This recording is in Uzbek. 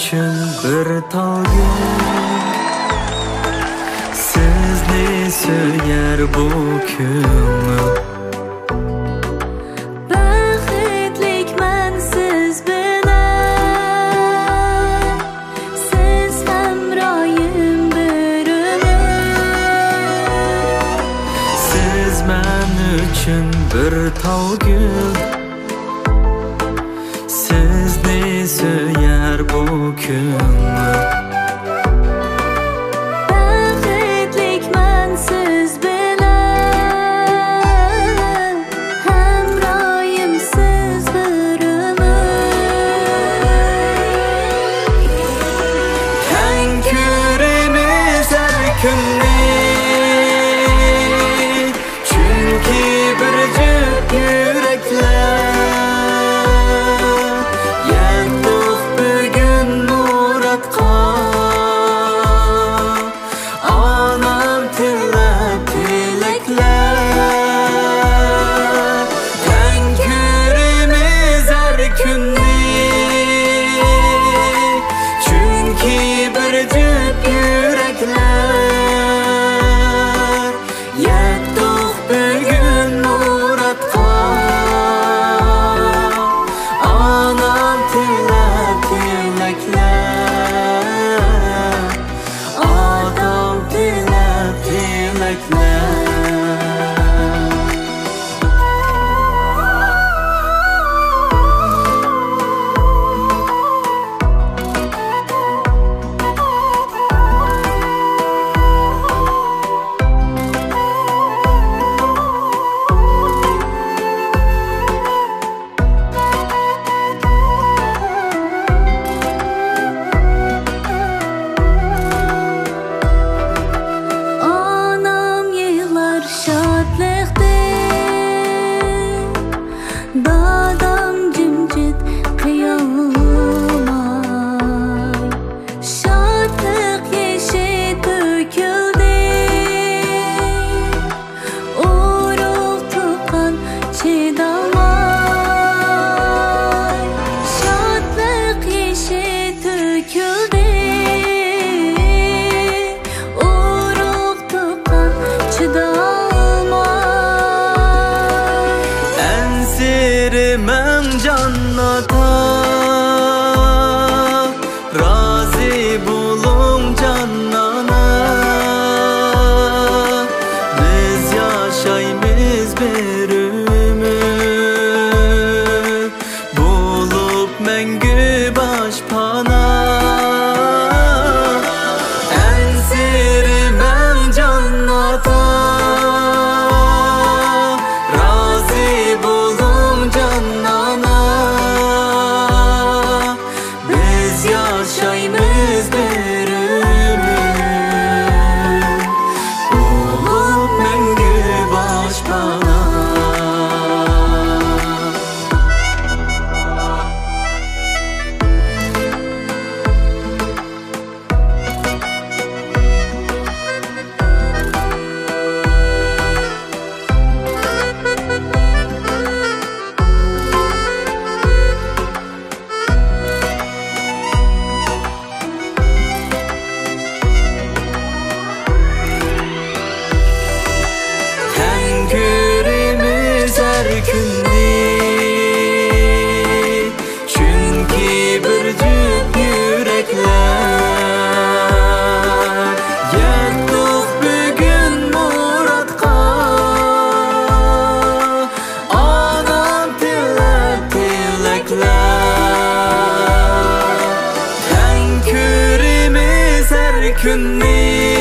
üçün bir togül Sizni söyler bu ko'ngil Baxtlikman siz bilan Siz hamroyim bir umr Siz men üçün bir togül Sizni söyler bu ko'ngil Baxtlikman siz bilan Hamroyim siz bir umr Teng ko'ramiz har kunni Chunki bir juft yuraklar Yetdik bugun murodga Onam tilab tilaklar Teng ko'ramiz har kunni Chunki bir juft yuraklar Yetdik bugun murodga Onam tilab tilaklar Odam tilab tilaklar Anam yığlar şadlıqdan Dadam cimcit qiyamay Şadlıq yeşi töküldü Uruq tuqqan çidamay Şadlıq yeşi töküldü Uruq tuqqan çidamay Ensirmem cannata Razi bulum cannana Biz yaşaymiz bir ömür Bulup mengü başpana Ensirmem cannata Razi bulum cannana Biz yaşaymiz bir ömür Bulup mengü başpana Teng ko'ramiz har kunni Chunki bir juft yuraklar Yetdik bugun murodga Onam tilab tilaklar Teng ko'ramiz har kunni